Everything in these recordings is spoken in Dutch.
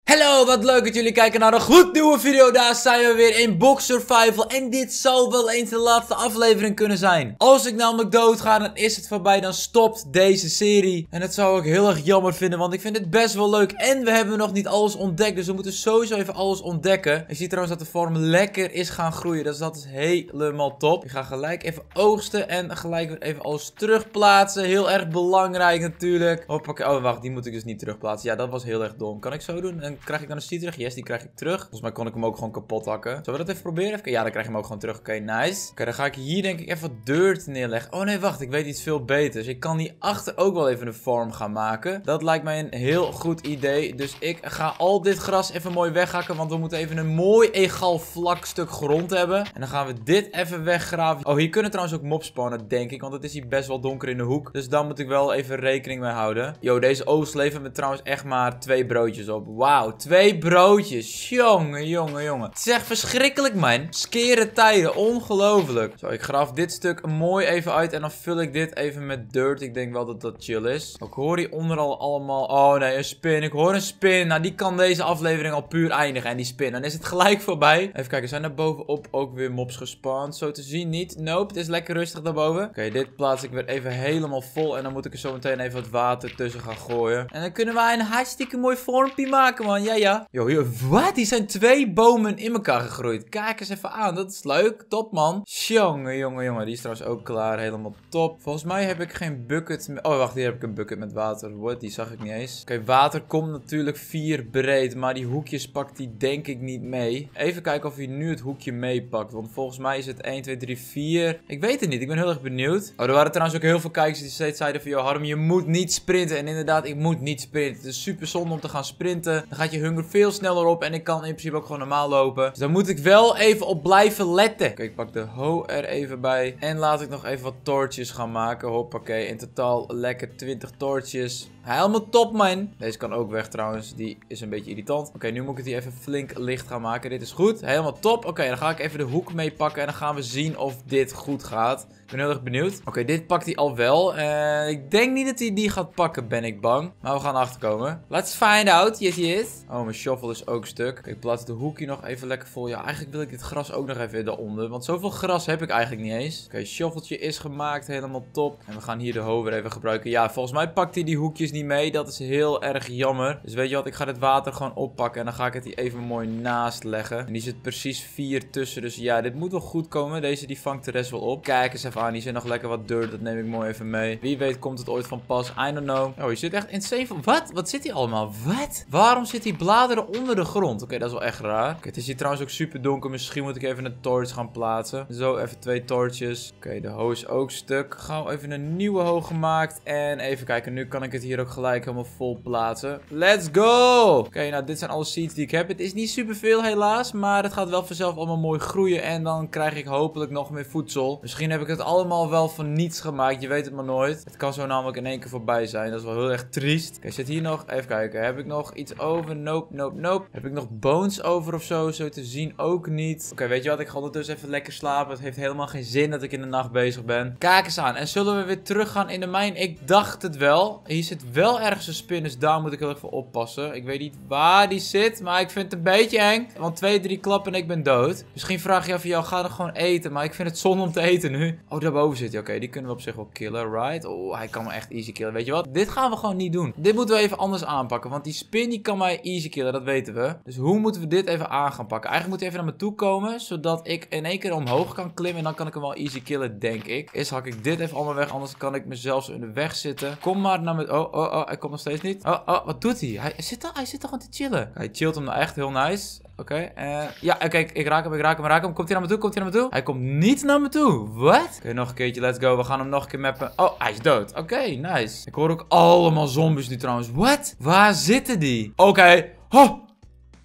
Hallo, wat leuk dat jullie kijken naar een gloednieuwe video. Daar zijn we weer in Box Survival. En dit zou wel eens de laatste aflevering kunnen zijn. Als ik namelijk dood ga, dan is het voorbij. Dan stopt deze serie. En dat zou ik heel erg jammer vinden, want ik vind het best wel leuk. En we hebben nog niet alles ontdekt, dus we moeten sowieso even alles ontdekken. Je ziet trouwens dat de farm lekker is gaan groeien. Dus dat is helemaal top. Ik ga gelijk even oogsten en gelijk weer even alles terugplaatsen. Heel erg belangrijk natuurlijk. Hoppakee. Oh, wacht, die moet ik dus niet terugplaatsen. Ja, dat was heel erg dom. Kan ik zo doen? En krijg ik dan een seed terug? Yes, die krijg ik terug. Volgens mij kon ik hem ook gewoon kapot hakken. Zullen we dat even proberen? Even... Ja, dan krijg je hem ook gewoon terug. Oké, nice. Oké, dan ga ik hier denk ik even wat dirt neerleggen. Oh nee, wacht. Ik weet iets veel beters. Ik kan hierachter ook wel even een farm gaan maken. Dat lijkt mij een heel goed idee. Dus ik ga al dit gras even mooi weghakken. Want we moeten even een mooi egaal vlak stuk grond hebben. En dan gaan we dit even weggraven. Oh, hier kunnen trouwens ook mobs spawnen, denk ik. Want het is hier best wel donker in de hoek. Dus daar moet ik wel even rekening mee houden. Yo, deze oogst levert me trouwens echt maar 2 broodjes op. Wauw, 2 broodjes. Jongen, jongen, jongen. Het is echt verschrikkelijk, man. Skere tijden. Ongelooflijk. Zo, ik graaf dit stuk mooi even uit. En dan vul ik dit even met dirt. Ik denk wel dat dat chill is. Ik hoor hieronder al allemaal... Oh nee, een spin. Ik hoor een spin. Nou, die kan deze aflevering al puur eindigen. En die spin. Dan is het gelijk voorbij. Even kijken. Zijn er bovenop ook weer mobs gespawned? Zo te zien niet. Nope. Het is lekker rustig daarboven. Oké, dit plaats ik weer even helemaal vol. En dan moet ik er zo meteen even wat water tussen gaan gooien. En dan kunnen wij een hartstikke mooi vormpje maken, man. Ja, ja. Yo, hier, wat? Die zijn 2 bomen in elkaar gegroeid. Kijk eens even aan. Dat is leuk. Top, man. Jongen, jongen, jongen. Die is trouwens ook klaar. Helemaal top. Volgens mij heb ik geen bucket meer. Oh, wacht. Hier heb ik een bucket met water. What? Die zag ik niet eens. Oké, water komt natuurlijk 4 breed. Maar die hoekjes pakt hij denk ik niet mee. Even kijken of hij nu het hoekje meepakt. Want volgens mij is het 1, 2, 3, 4. Ik weet het niet. Ik ben heel erg benieuwd. Oh, er waren trouwens ook heel veel kijkers die steeds zeiden van... Yo, Harm, je moet niet sprinten. En inderdaad, ik moet niet sprinten. Het is super zonde om te gaan sprinten. Dan gaat je hunger veel sneller op. En ik kan in principe ook gewoon normaal lopen. Dus daar moet ik wel even op blijven letten. Kijk, ik pak de hoe er even bij. En laat ik nog even wat torches gaan maken. Hoppakee. In totaal lekker 20 torches. Helemaal top, man. Deze kan ook weg trouwens. Die is een beetje irritant. Oké, nu moet ik het hier even flink licht gaan maken. Dit is goed. Helemaal top. Oké, dan ga ik even de hoek mee pakken. En dan gaan we zien of dit goed gaat. Ik ben heel erg benieuwd. Oké, dit pakt hij al wel. Ik denk niet dat hij die gaat pakken, ben ik bang. Maar we gaan achterkomen. Let's find out. Yes, yes. Oh, mijn shovel is ook stuk. Oké, ik plaats de hoekje nog even lekker vol. Ja, eigenlijk wil ik dit gras ook nog even eronder. Want zoveel gras heb ik eigenlijk niet eens. Oké, shoveltje is gemaakt. Helemaal top. En we gaan hier de hoe weer even gebruiken. Ja, volgens mij pakt hij die hoekjes niet mee. Dat is heel erg jammer. Dus weet je wat, ik ga dit water gewoon oppakken. En dan ga ik het hier even mooi naast leggen. En die zit precies 4 tussen. Dus ja, dit moet wel goed komen. Deze die vangt de rest wel op. Kijk eens even aan. Hier zit nog lekker wat dirt. Dat neem ik mooi even mee. Wie weet komt het ooit van pas. I don't know. Oh, hier zit echt insane van... Wat? Wat zit hier allemaal? Wat? Waarom zit die bladeren onder de grond? Oké, dat is wel echt raar. Oké, het is hier trouwens ook super donker. Misschien moet ik even een torch gaan plaatsen. Zo, even 2 torches. Oké, de hoe is ook stuk. Gauw even een nieuwe hoe gemaakt. En even kijken. Nu kan ik het hier ook gelijk helemaal vol plaatsen. Let's go! Oké, nou dit zijn alle seeds die ik heb. Het is niet superveel helaas. Maar het gaat wel vanzelf allemaal mooi groeien. En dan krijg ik hopelijk nog meer voedsel. Misschien heb ik het allemaal wel van niets gemaakt. Je weet het maar nooit. Het kan zo namelijk in één keer voorbij zijn. Dat is wel heel erg triest. Oké, zit hier nog... Even kijken. Heb ik nog iets over? Nope, nope, nope. Heb ik nog bones over of zo? Zo te zien ook niet. Oké, weet je wat? Ik ga ondertussen even lekker slapen. Het heeft helemaal geen zin dat ik in de nacht bezig ben. Kijk eens aan. En zullen we weer terug gaan in de mijn? Ik dacht het wel. Hier zit wel ergens een spin. Dus daar moet ik heel even oppassen. Ik weet niet waar die zit. Maar ik vind het een beetje eng. Want 2, 3 klappen en ik ben dood. Misschien vraag je af van jou. Ga er gewoon eten. Maar ik vind het zonde om te eten nu. Oh, daarboven zit hij. Oké, die kunnen we op zich wel killen. Right? Oh, hij kan me echt easy killen. Weet je wat? Dit gaan we gewoon niet doen. Dit moeten we even anders aanpakken. Want die spin die kan mij easy killen. Dat weten we. Dus hoe moeten we dit even aan gaan pakken? Eigenlijk moet hij even naar me toe komen. Zodat ik in één keer omhoog kan klimmen. En dan kan ik hem wel easy killen, denk ik. Eerst hak ik dit even allemaal weg. Anders kan ik mezelf zo in de weg zitten. Kom maar naar me. Oh, oh, oh. Hij komt nog steeds niet. Oh, oh. Wat doet hij? Hij zit er gewoon te chillen. Hij chillt hem nou echt heel nice. Oké. Ja, kijk. Ik raak hem. Komt hij naar me toe? Hij komt niet naar me toe. Wat? Oké, nog een keertje. Let's go. We gaan hem nog een keer mappen. Oh, hij is dood. Oké, nice. Ik hoor ook allemaal zombies nu trouwens. Wat? Waar zitten die? Oké. Oh.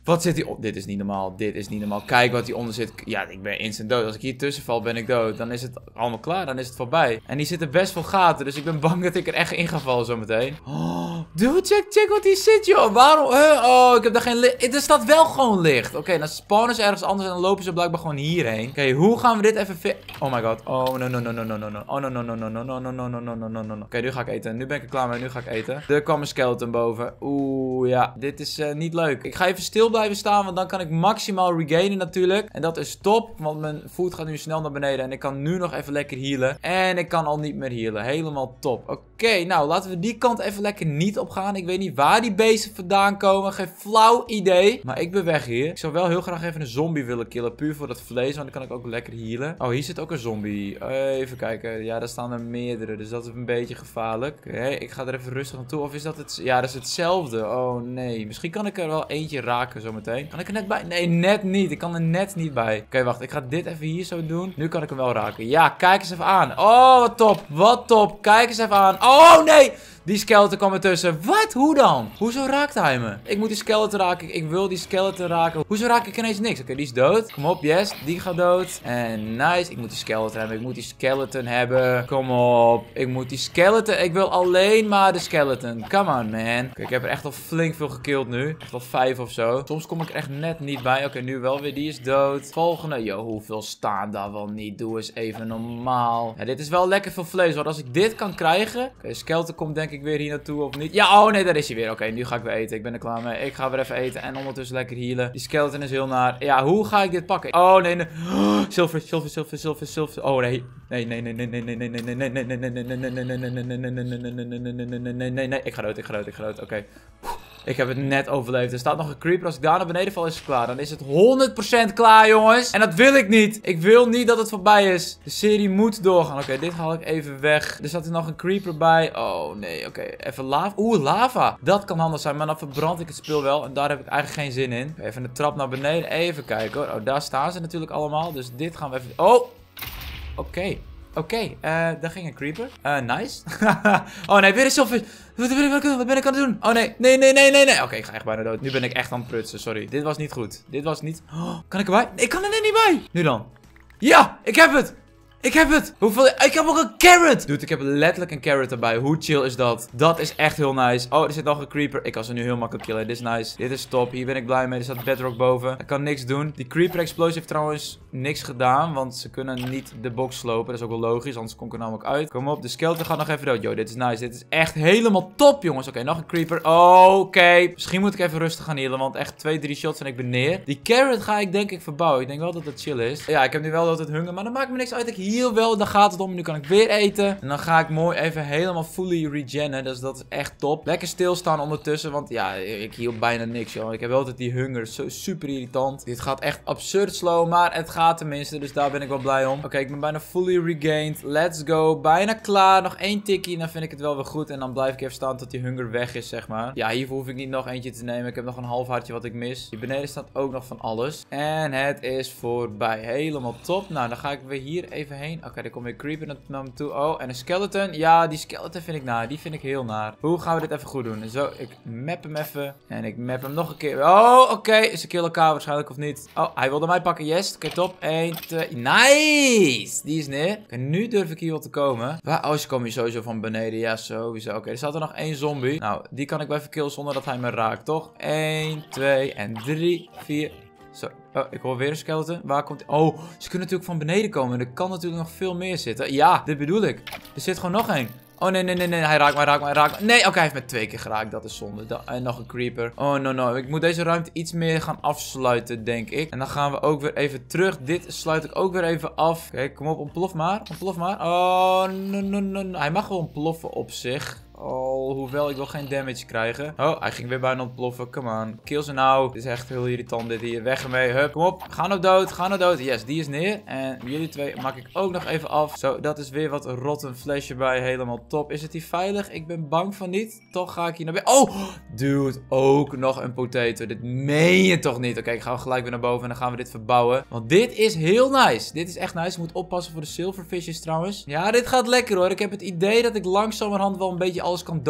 Wat zit hij op? Dit is niet normaal. Dit is niet normaal. Kijk wat hieronder zit. Ja, ik ben instant dood. Als ik hier tussen val, ben ik dood. Dan is het allemaal klaar. Dan is het voorbij. En die zitten best wel gaten. Dus ik ben bang dat ik er echt in ga vallen zometeen. Oh, dude, check wat hier zit, joh. Waarom? Oh, ik heb daar geen licht. Er staat wel gewoon licht. Oké, dan spawnen ze ergens anders en dan lopen ze blijkbaar gewoon hierheen. Oké, hoe gaan we dit even Oh my god. Oh, no. Oh, no. Oké, nu ga ik eten. Nu ben ik er klaar mee. Nu ga ik eten. Er kwam een skeleton boven. Oeh, ja. Dit is niet leuk. Ik ga even stil blijven staan, want dan kan ik maximaal regainen natuurlijk. En dat is top, want mijn food gaat nu snel naar beneden. En ik kan nu nog even lekker healen. En ik kan al niet meer healen. Helemaal top. Oké, nou, laten we die kant even lekker niet op gaan. Ik weet niet waar die beesten vandaan komen. Geen flauw idee. Maar ik ben weg hier. Ik zou wel heel graag even een zombie willen killen. Puur voor dat vlees, want dan kan ik ook lekker healen. Oh, hier zit ook een zombie. Even kijken. Ja, daar staan er meerdere. Dus dat is een beetje gevaarlijk. Oké, ik ga er even rustig aan toe. Of is dat het... Ja, dat is hetzelfde. Oh, nee. Misschien kan ik er wel eentje raken zometeen. Kan ik er net bij? Nee, net niet. Ik kan er net niet bij. Oké, wacht. Ik ga dit even hier zo doen. Nu kan ik hem wel raken. Ja, kijk eens even aan. Oh, wat top. Wat top. Kijk eens even aan. Oh, nee. Die skeleton kwam ertussen. Wat? Hoe dan? Hoezo raakte hij me? Ik moet die skeleton raken. Ik wil die skeleton raken. Hoezo raak ik ineens niks? Oké, die is dood. Kom op, yes. Die gaat dood. En nice. Ik moet die skeleton hebben. Ik moet die skeleton hebben. Kom op. Ik moet die skeleton. Ik wil alleen maar de skeleton. Come on, man. Oké, ik heb er echt al flink veel gekillt nu. Echt al 5 of zo. Soms kom ik er echt net niet bij. Oké, nu wel weer. Die is dood. Volgende. Yo, hoeveel staan daar wel niet? Doe eens even normaal. Ja, dit is wel lekker veel vlees. Want als ik dit kan krijgen. Oké, skeleton komt denk ik weer hier naartoe of niet. Ja, oh nee, daar is hij weer. Oké, nu ga ik weer eten. Ik ben er klaar mee. Ik ga weer even eten en ondertussen lekker healen. Die skeleton is heel naar. Ja, hoe ga ik dit pakken? Oh nee, nee. Zilver. Oh nee. Nee. Ik ga dood. Oké. Ik heb het net overleefd. Er staat nog een creeper. Als ik daar naar beneden val, is het klaar. Dan is het 100% klaar, jongens. En dat wil ik niet. Ik wil niet dat het voorbij is. De serie moet doorgaan. Oké, dit haal ik even weg. Er staat er nog een creeper bij. Oh, nee. Oké, even lava. Oeh, lava. Dat kan handig zijn. Maar dan verbrand ik het spul wel. En daar heb ik eigenlijk geen zin in. Even een trap naar beneden. Even kijken, hoor. Oh, daar staan ze natuurlijk allemaal. Dus dit gaan we even... Oh! Oké, daar ging een creeper. Nice. Oh nee, weer een zilver. Wat ben ik aan het doen? Oh nee. Oké, ik ga echt bijna dood. Nu ben ik echt aan het prutsen, sorry. Dit was niet goed. Dit was niet... Oh, kan ik erbij? Nee, ik kan er net niet bij. Nu dan. Ja, ik heb het. Ik heb het! Hoeveel... Ik heb ook een carrot! Dude, ik heb letterlijk een carrot erbij. Hoe chill is dat? Dat is echt heel nice. Oh, er zit nog een creeper. Ik kan ze nu heel makkelijk killen. Dit is nice. Dit is top. Hier ben ik blij mee. Er staat bedrock boven. Ik kan niks doen. Die creeper explosie heeft trouwens niks gedaan. Want ze kunnen niet de box slopen. Dat is ook wel logisch. Anders kom ik er namelijk uit. Kom op. De skeleton gaat nog even dood. Yo, dit is nice. Dit is echt helemaal top, jongens. Oké, nog een creeper. Oké. Misschien moet ik even rustig gaan healen. Want echt 2-3 shots en ik ben neer. Die carrot ga ik denk ik verbouwen. Ik denk wel dat het chill is. Ja, ik heb nu wel altijd hunger. Maar dan maakt me niks uit. Ik heal wel. Dan gaat het om. Nu kan ik weer eten. En dan ga ik mooi even helemaal fully regennen. Dus dat is echt top. Lekker stilstaan ondertussen. Want ja, ik heal bijna niks, joh. Ik heb altijd die hunger. Zo super irritant. Dit gaat echt absurd slow. Maar het gaat tenminste. Dus daar ben ik wel blij om. Oké, ik ben bijna fully regained. Let's go. Bijna klaar. Nog 1 tikkie. Dan vind ik het wel weer goed. En dan blijf ik even staan tot die hunger weg is, zeg maar. Ja, hiervoor hoef ik niet nog eentje te nemen. Ik heb nog een half hartje wat ik mis. Hier beneden staat ook nog van alles. En het is voorbij. Helemaal top. Nou, dan ga ik weer hier even heen. Oké, er komt weer creeper naar me toe. Oh, en een skeleton. Ja, die skeleton vind ik naar. Die vind ik heel naar. Hoe gaan we dit even goed doen? Zo, ik map hem even. En ik map hem nog een keer. Oh, oké. Ze killen elkaar waarschijnlijk of niet. Oh, hij wilde mij pakken. Yes. Oké, top. 1, 2. Nice. Die is neer. Oké, nu durf ik hier wel te komen. Waar? Oh, ze komen hier sowieso van beneden. Ja, sowieso. Oké, er staat er nog 1 zombie. Nou, die kan ik wel even killen zonder dat hij me raakt, toch? 1, 2 en 3, 4... Zo, oh, ik hoor weer een skeleton. Waar komt hij? Oh, ze kunnen natuurlijk van beneden komen. Er kan natuurlijk nog veel meer zitten. Ja, dit bedoel ik. Er zit gewoon nog 1. Oh, nee. Hij raakt me. Nee, oké, hij heeft me 2 keer geraakt. Dat is zonde. En nog een creeper. Oh, no. Ik moet deze ruimte iets meer gaan afsluiten, denk ik. En dan gaan we ook weer even terug. Dit sluit ik ook weer even af. Oké, kom op. Ontplof maar. Oh, no. Hij mag wel ontploffen op zich. Oh, hoewel ik wil geen damage krijgen. Oh, hij ging weer bijna ontploffen. Come on. Kill ze nou. Dit is echt heel irritant dit hier. Weg ermee. Hup, kom op. Ga nou dood. Yes, die is neer. En jullie 2 maak ik ook nog even af. Zo, dat is weer wat rotten flesh erbij. Helemaal top. Is het hier veilig? Ik ben bang van niet. Toch ga ik hier naar binnen. Oh, dude. Ook nog een potato. Dit meen je toch niet? Oké, ik ga gelijk weer naar boven en dan gaan we dit verbouwen. Want dit is heel nice. Dit is echt nice. Je moet oppassen voor de silverfishes trouwens. Ja, dit gaat lekker hoor. Ik heb het idee dat ik langzamerhand wel een beetje alles kan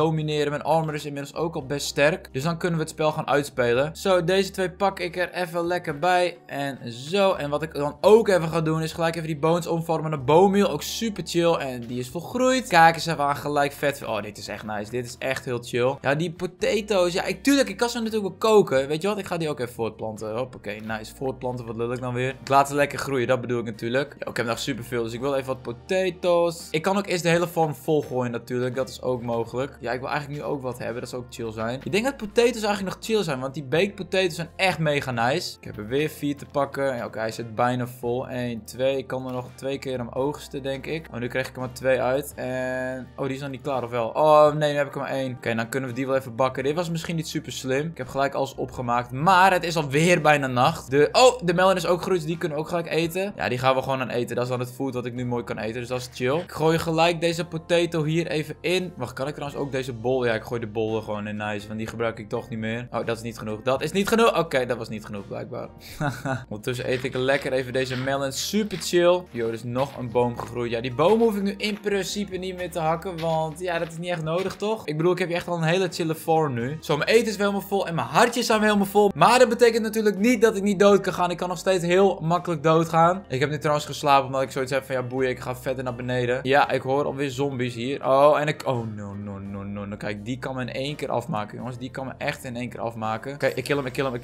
domineren. Mijn armor is inmiddels ook al best sterk. Dus dan kunnen we het spel gaan uitspelen. Zo, deze twee pak ik er even lekker bij. En zo. En wat ik dan ook even ga doen is gelijk even die bones omvormen naar bone ook super chill. En die is volgroeid. Kijk eens even aan, gelijk vet. Oh, dit is echt nice. Dit is echt heel chill. Ja, die potatoes. Ja, tuurlijk, ik kan ze natuurlijk wel koken. Weet je wat? Ik ga die ook even voortplanten. Hoppakee, nice. Voortplanten, wat lul ik dan weer? Ik laat ze lekker groeien, dat bedoel ik natuurlijk. Ja, ik heb nog super veel, dus ik wil even wat potatoes. Ik kan ook eerst de hele farm vol gooien natuurlijk. Dat is ook mogelijk. Ja, ik wil eigenlijk nu ook wat hebben. Dat zou ook chill zijn. Ik denk dat potatoes eigenlijk nog chill zijn, want die baked potatoes zijn echt mega nice. Ik heb er weer 4 te pakken. Ja, oké, hij zit bijna vol. 1, 2. Ik kan er nog 2 keer hem oogsten, denk ik. Oh, nu krijg ik er maar 2 uit. En... oh, die is nog niet klaar, of wel? Oh, nee, nu heb ik er maar 1. Oké, dan kunnen we die wel even bakken. Dit was misschien niet super slim. Ik heb gelijk alles opgemaakt. Maar het is alweer bijna nacht. Oh, de melon is ook gegroeid. Dus die kunnen we ook gelijk eten. Ja, die gaan we gewoon aan eten. Dat is dan het food wat ik nu mooi kan eten. Dus dat is chill. Ik gooi gelijk deze potato hier even in. Wacht, kan ik trouwens ook deze bol? Ja, ik gooi de bol er gewoon in. Nice, want die gebruik ik toch niet meer. Oh, dat is niet genoeg. Dat is niet genoeg. Oké, dat was niet genoeg blijkbaar. Ondertussen eet ik lekker even deze melon. Super chill. Yo, er is nog een boom gegroeid. Ja, die boom hoef ik nu in principe niet meer te hakken. Want ja, dat is niet echt nodig, toch? Ik bedoel, ik heb hier echt al een hele chille farm nu. Zo, mijn eten is wel helemaal vol. En mijn hartjes zijn weer helemaal vol. Maar dat betekent natuurlijk niet dat ik niet dood kan gaan. Ik kan nog steeds heel makkelijk doodgaan. Ik heb nu trouwens geslapen omdat ik zoiets heb van ja, boeien, ik ga verder naar beneden. Ja, ik hoor alweer zombies hier. Oh, en ik... oh, no. Kijk, die kan me in 1 keer afmaken, jongens. Die kan me echt in 1 keer afmaken. Oké, ik kill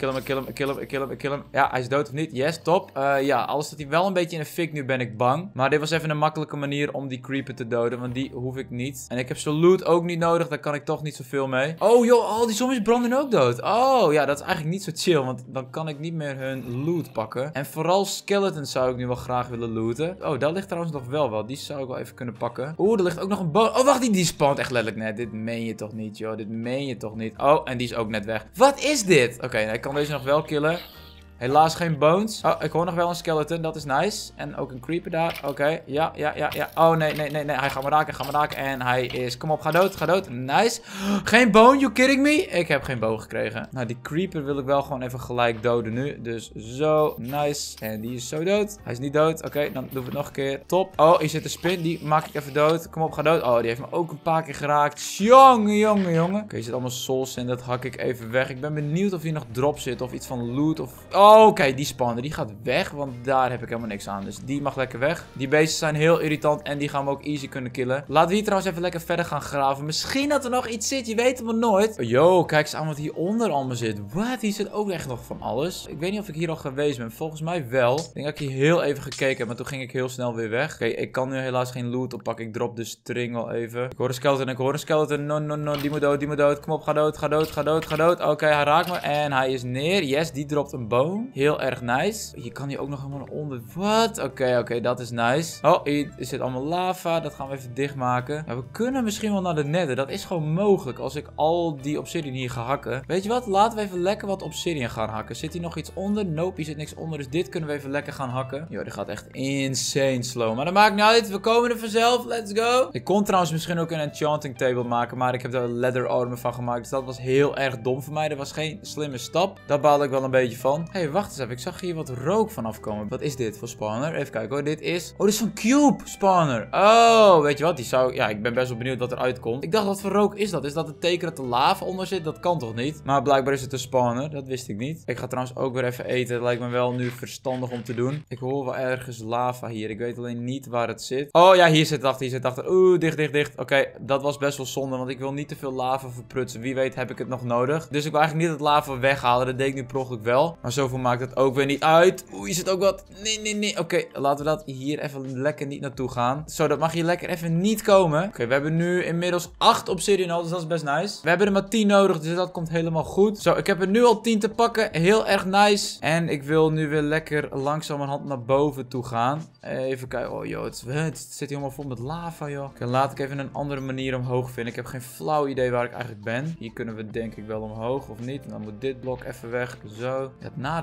hem. Ja, hij is dood of niet? Yes, top. Ja, alles staat hij wel een beetje in de fik. Nu ben ik bang. Maar dit was even een makkelijke manier om die creeper te doden. Want die hoef ik niet. En ik heb zijn loot ook niet nodig. Daar kan ik toch niet zoveel mee. Oh, joh, al die zombies branden ook dood. Oh, ja, dat is eigenlijk niet zo chill. Want dan kan ik niet meer hun loot pakken. En vooral skeletons zou ik nu wel graag willen looten. Oh, daar ligt trouwens nog wel wat. Die zou ik wel even kunnen pakken. Oeh, er ligt ook nog een boom. Oh, wacht, die spawnt echt letterlijk net. Dit meen je toch niet, joh. Dit meen je toch niet. Oh, en die is ook net weg. Wat is dit? Oké, ik kan deze nog wel killen. Helaas geen bones. Oh, ik hoor nog wel een skeleton. Dat is nice. En ook een creeper daar. Oké. Ja. Oh, nee. Hij gaat me raken. En hij is... kom op, ga dood. Nice. Geen bone, you kidding me? Ik heb geen boog gekregen. Nou, die creeper wil ik wel gewoon even gelijk doden nu. Dus zo. Nice. En die is zo dood. Hij is niet dood. Oké, dan doen we het nog een keer. Top. Oh, hier zit een spin. Die maak ik even dood. Kom op, ga dood. Oh, die heeft me ook een paar keer geraakt. Jongen. Oké, hier zit allemaal souls in. Dat hak ik even weg. Ik ben benieuwd of hier nog drop zit. Of iets van loot. Of... oh, oké, die spawner, die gaat weg, want daar heb ik helemaal niks aan. Dus die mag lekker weg. Die beesten zijn heel irritant en die gaan we ook easy kunnen killen. Laten we hier trouwens even lekker verder gaan graven. Misschien dat er nog iets zit, je weet het maar nooit. Yo, kijk eens aan wat hieronder allemaal zit. Wat? Hier zit ook echt nog van alles. Ik weet niet of ik hier al geweest ben. Volgens mij wel. Ik denk dat ik hier heel even gekeken heb, maar toen ging ik heel snel weer weg. Oké, ik kan nu helaas geen loot oppakken. Ik drop de string al even. Ik hoor een skeleton, No. Die moet dood. Kom op, ga dood. Oké, hij raakt me en hij is neer. Yes, die dropt een boom. Heel erg nice. Je kan hier ook nog helemaal naar onder. Wat? Oké, dat is nice. Oh, hier zit allemaal lava. Dat gaan we even dichtmaken. Ja, we kunnen misschien wel naar de nether. Dat is gewoon mogelijk als ik al die obsidian hier ga hakken. Weet je wat? Laten we even lekker wat obsidian gaan hakken. Zit hier nog iets onder? Nope, hier zit niks onder. Dus dit kunnen we even lekker gaan hakken. Yo, dit gaat echt insane slow. Maar dat maakt niet uit. We komen er vanzelf. Let's go. Ik kon trouwens misschien ook een enchanting table maken. Maar ik heb er leather armor van gemaakt. Dus dat was heel erg dom voor mij. Dat was geen slimme stap. Daar baalde ik wel een beetje van. Hey, wacht eens even. Ik zag hier wat rook vanaf komen. Wat is dit voor spawner? Even kijken hoor. Dit is... oh, dit is zo'n cube spawner. Oh, weet je wat? Die zou... ja, ik ben best wel benieuwd wat eruit komt. Ik dacht, wat voor rook is dat? Is dat het teken dat er lava onder zit? Dat kan toch niet? Maar blijkbaar is het een spawner. Dat wist ik niet. Ik ga trouwens ook weer even eten. Het lijkt me wel nu verstandig om te doen. Ik hoor wel ergens lava hier. Ik weet alleen niet waar het zit. Oh ja, hier zit het achter. Oeh, dicht. Oké, dat was best wel zonde. Want ik wil niet te veel lava verprutsen. Wie weet heb ik het nog nodig. Dus ik wil eigenlijk niet het lava weghalen. Dat deed ik nu per ongeluk wel. Maar zoveel maakt het ook weer niet uit. Oeh, hier zit ook wat. Nee. Oké, laten we dat hier even lekker niet naartoe gaan. Zo, dat mag hier lekker even niet komen. Oké, we hebben nu inmiddels 8 obsidian al. Dus dat is best nice. We hebben er maar 10 nodig. Dus dat komt helemaal goed. Zo, ik heb er nu al 10 te pakken. Heel erg nice. En ik wil nu weer lekker langzamerhand naar boven toe gaan. Even kijken. Oh joh, het zit helemaal vol met lava joh. Oké, laat ik even een andere manier omhoog vinden. Ik heb geen flauw idee waar ik eigenlijk ben. Hier kunnen we denk ik wel omhoog of niet. En dan moet dit blok even weg. Zo. Het nadeel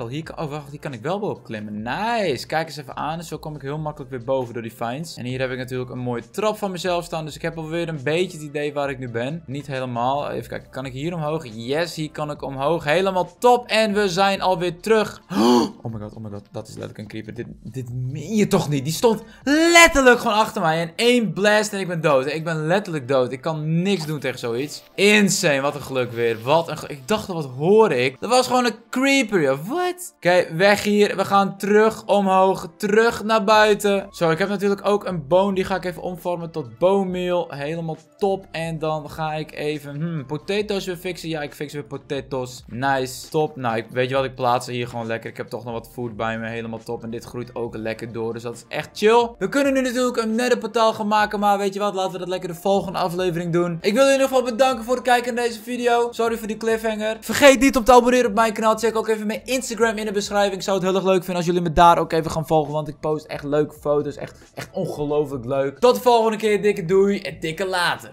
barrel. Hier kan, oh, wacht, hier kan ik wel boven klimmen. Nice. Kijk eens even aan. Zo kom ik heel makkelijk weer boven door die vines. En hier heb ik natuurlijk een mooie trap van mezelf staan. Dus ik heb alweer een beetje het idee waar ik nu ben. Niet helemaal. Even kijken. Kan ik hier omhoog? Yes, hier kan ik omhoog. Helemaal top. En we zijn alweer terug. Oh my god. Dat is letterlijk een creeper. Dit meen je toch niet? Die stond letterlijk gewoon achter mij. En één blast en ik ben dood. Ik ben letterlijk dood. Ik kan niks doen tegen zoiets. Insane. Wat een geluk weer. Wat een geluk. Ik dacht, wat hoorde ik? Dat was gewoon een creeper, joh. Wat? Oké, weg hier. We gaan terug omhoog. Terug naar buiten. Zo, ik heb natuurlijk ook een boon. Die ga ik even omvormen tot boonmeel. Helemaal top. En dan ga ik even, potatoes weer fixen. Ja, ik fix weer potatoes. Nice. Top. Nou, weet je wat? Ik plaats ze hier gewoon lekker. Ik heb toch nog wat food bij me. Helemaal top. En dit groeit ook lekker door. Dus dat is echt chill. We kunnen nu natuurlijk een netherportaal gaan maken. Maar weet je wat? Laten we dat lekker de volgende aflevering doen. Ik wil je in ieder geval bedanken voor het kijken naar deze video. Sorry voor die cliffhanger. Vergeet niet om te abonneren op mijn kanaal. Check ook even mijn Instagram in de beschrijving. Ik zou het heel erg leuk vinden als jullie me daar ook even gaan volgen. Want ik post echt leuke foto's. Echt ongelooflijk leuk. Tot de volgende keer. Dikke doei en dikke later.